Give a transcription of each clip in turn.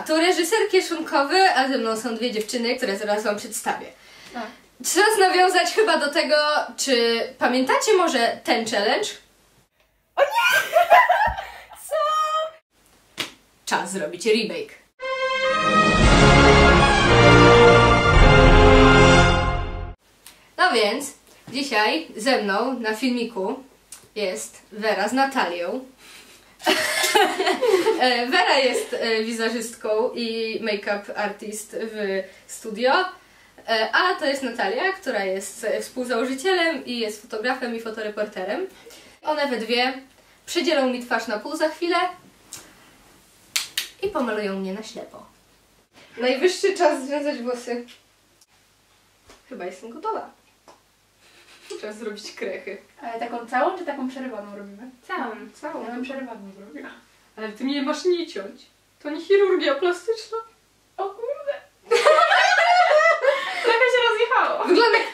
to reżyser kieszonkowy, a ze mną są dwie dziewczyny, które zaraz wam przedstawię. Czas nawiązać chyba do tego, czy pamiętacie może ten challenge? O nie! Co? Czas zrobić remake. No więc, dzisiaj ze mną na filmiku jest Wera z Natalią. Wera jest wizerzystką i make-up artist w studio, a to jest Natalia, która jest współzałożycielem i jest fotografem i fotoreporterem. One we dwie przedzielą mi twarz na pół za chwilę i pomalują mnie na ślepo. Najwyższy czas związać włosy. Chyba jestem gotowa. Czas zrobić krechy. Ale taką całą czy taką przerywaną robimy? Całą. Ja bym przerywaną zrobiła. Ale ty nie masz nie ciąć. To nie chirurgia plastyczna. O kurde! Trochę się rozjechało. Wygląda jak...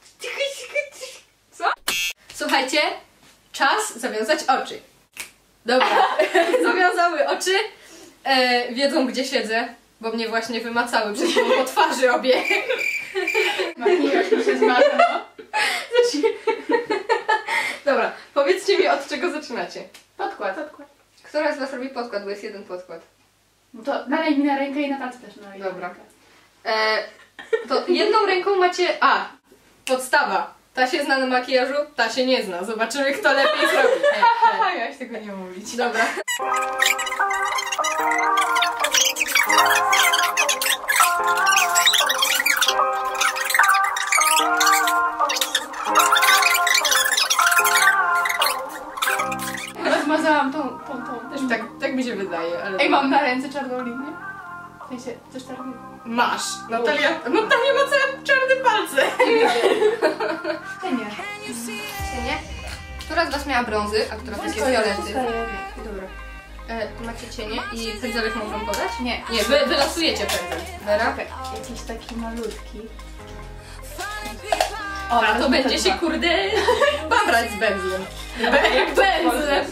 Co? Słuchajcie, czas zawiązać oczy. Dobra, zawiązały oczy. Wiedzą, gdzie siedzę, bo mnie właśnie wymacały przed chwilą po twarzy obie. Makijaż mi się zmarzł, no. Dobra, powiedzcie mi, od czego zaczynacie. Podkład. Która z was robi podkład, bo jest jeden podkład. No to nalej mi na rękę i Natalce też nalej. Dobra. To jedną ręką macie... A, podstawa. Ta się zna na makijażu, ta się nie zna. Zobaczymy, kto lepiej zrobi. Haha, miałaś tego nie mówić. Dobra. Rozmazałam tą. Też Tak mi się wydaje, ale... Ej, mam na ręce czarną linię. W sensie, coś czarnego. Masz! Natalia ma całe czarne palce! Cienie. Cienie? Która z was miała brązy, a która takie fiolety? Dobra. Tu macie cienie i pędzelek można podać? Nie. Nie, wy losujecie pędzel. Vera? Okay. Jakiś taki malutki. O, a to będzie się kurde babrać z benzlem. Jak benzlem.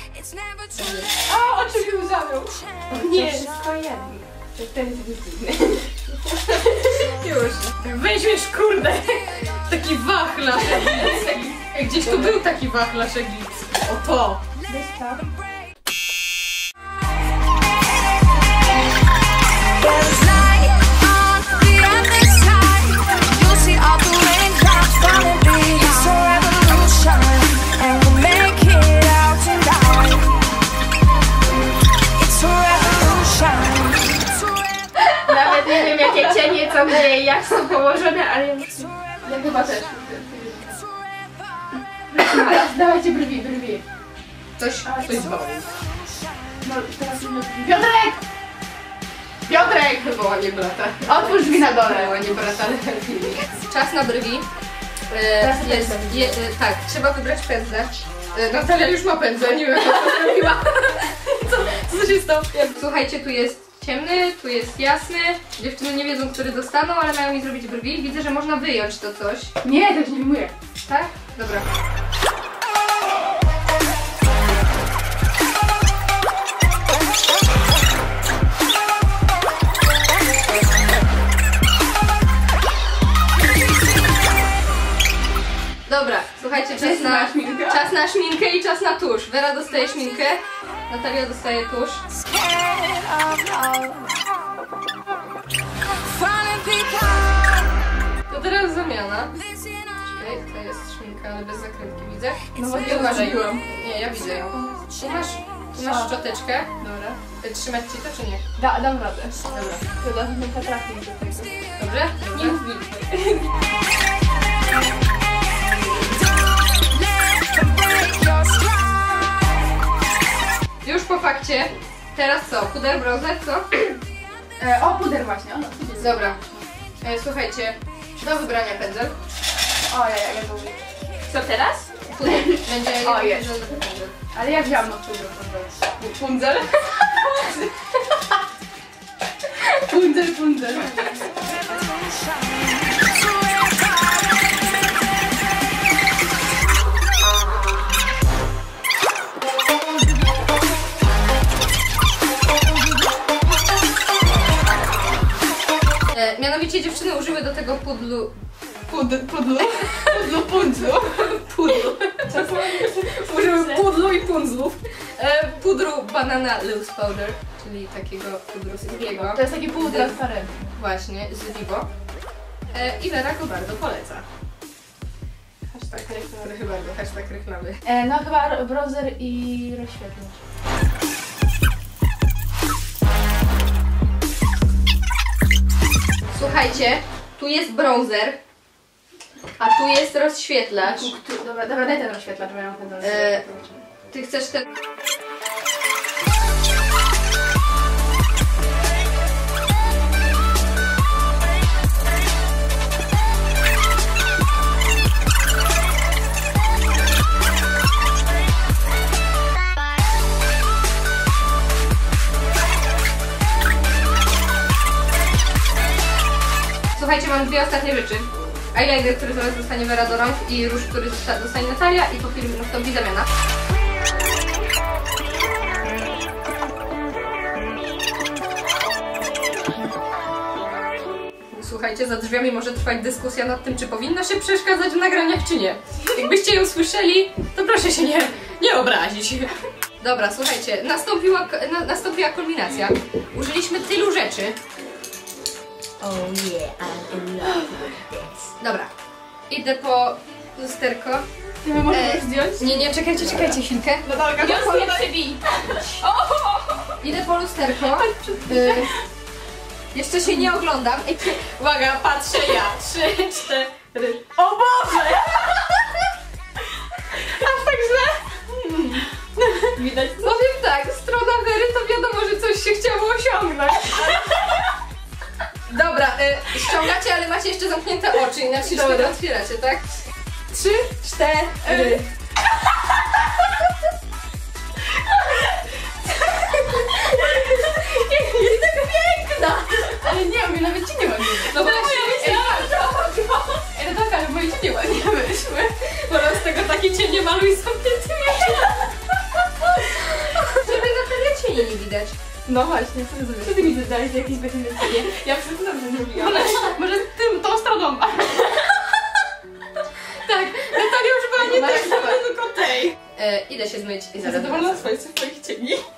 A, oczy mi łzawią. Nie. Wszystko jedno. Ten jest dziwny. Już. Weźmiesz kurde taki wachlarz. Gdzieś tu był taki wachlarz egipski. O to. Weź to. Nawet nie wiem, jakie cienie, co gdzie i jak są położone, ale ja chyba też. Teraz dawajcie brwi. Coś boli. No, teraz Piotrek! Piotrek! Chyba nie brata. Otwórz drzwi na dole. Nie brata, ale ten filmik. Czas na brwi. Tak, trzeba wybrać pędzle. Natalia już ma pędzle, nie wiem, co zrobiła. Co się stało? Słuchajcie, tu jest ciemny, tu jest jasny. Dziewczyny nie wiedzą, który dostaną, ale mają mi zrobić brwi. Widzę, że można wyjąć to coś. Nie, to już nie wyjmuję. Tak? Dobra. Dobra, słuchajcie, czas na szminkę i czas na tusz. Vera dostaje szminkę, Natalia dostaje tusz. To teraz zamiana. Czekaj, to jest szminka, ale bez zakrętki, widzę. No bo nie ja uważaj. uważam. Nie, ja widzę ją. Tu masz szczoteczkę. Dobra. Trzymać ci to, czy nie? Dam radę. Dobra. Chyba, że nie potrafię do tego. Dobrze? Nie mówię. Już po fakcie. Teraz co? Puder, brązer, co? O, puder właśnie. O, no, Dobra. Słuchajcie, do wybrania pędzel. O, ja to mówię. Co teraz? Puder. Będzie O, jest. pędzel. Ale ja wziąłam na puder. Pundzel? Pundzel. wiecie, dziewczyny użyły do tego pudlu. Pudlu. Użyły pudlu i pundzlów. Pudru banana loose powder, czyli takiego pudru sypiego. To jest taki półtransparentny. Właśnie, z Vivo. I Vera go bardzo poleca. Hashtag reklamy. Trochę bardzo, hashtag reklamy. No chyba browser i rozświetlacz. Słuchajcie, tu jest browser, a tu jest rozświetlacz. Dobra, daj ten rozświetlacz, bo ja mam ten Ty chcesz ten... Słuchajcie, mam dwie ostatnie rzeczy. Eyeliner, który zaraz dostanie Vera do rąk i róż, który dostanie Natalia i po chwili nastąpi zamiana. Słuchajcie, za drzwiami może trwać dyskusja nad tym, czy powinna się przeszkadzać w nagraniach, czy nie. Jakbyście ją słyszeli, to proszę się nie obrazić. Dobra, słuchajcie, nastąpiła kulminacja. Użyliśmy tylu rzeczy. Oh yeah, I'm in love with this. Dobra, idę po lusterko. Ty możesz zdjąć? Nie, czekajcie chwilkę. Natalka, Ja sobie przybij. Idę po lusterko. Jeszcze się nie oglądam. Uwaga, patrzę ja. 3, 4. O Boże! Aż tak źle? Widać co? Powiem tak, strona Wery to wiadomo, że coś się chciało osiągnąć. Dobra, ściągacie, ale macie jeszcze zamknięte oczy, inaczej się wtedy otwieracie, tak? 3, 4. Jest taka piękna! Ale nie, mnie nawet ci nie ładnie. No właśnie, Ale tak, ale moje ci nie ładnie wyszły. z tego taki cień nie maluj zamkniętymi oczami. Żeby na telecienie nie widać. No właśnie, co ty zrobisz? Co ty mi dodałeś jakieś godziny? Ja wszystko dobrze zrobiłam. Może tą stroną. Tak, Natalia używała nie tak, tylko tej. Idę się zmyć i zaraz Zadowolona wracam. z swoich cieni.